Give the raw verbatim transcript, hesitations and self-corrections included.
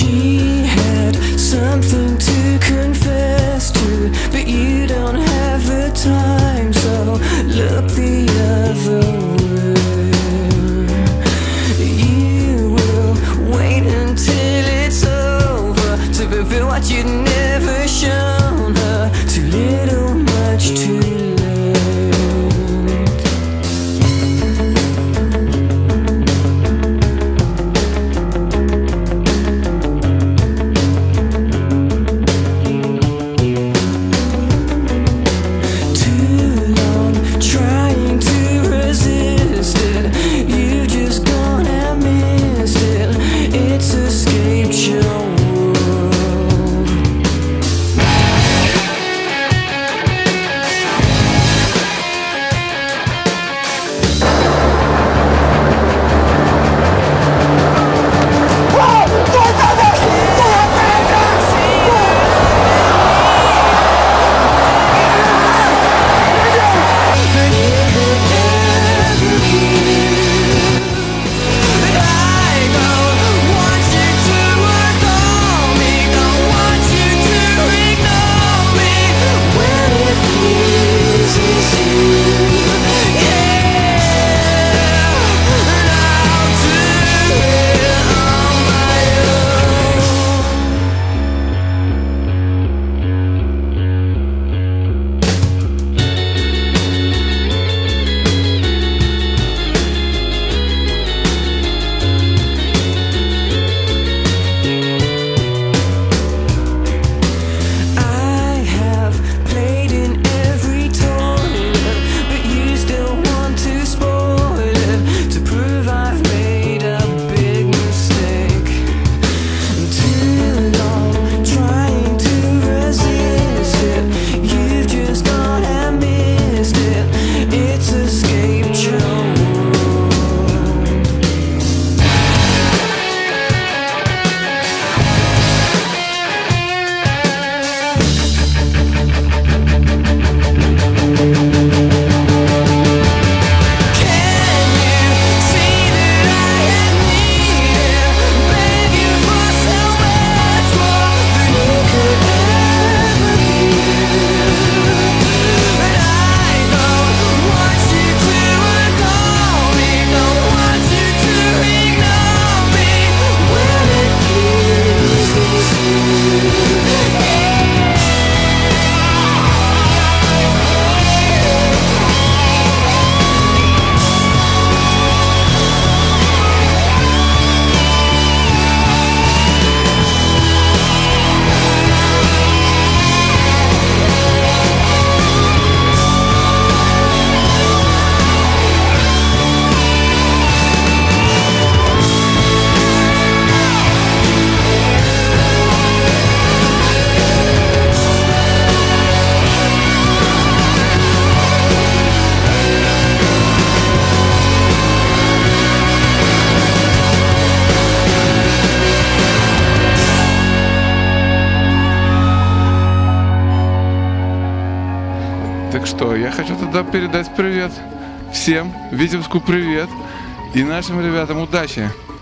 She had something to confess to, but you don't have the time, so look the other way. You will wait until it's over to fulfill what you'd never shown her. Too little, much too late. Так что, я хочу тогда передать привет всем, Витебску привет и нашим ребятам удачи!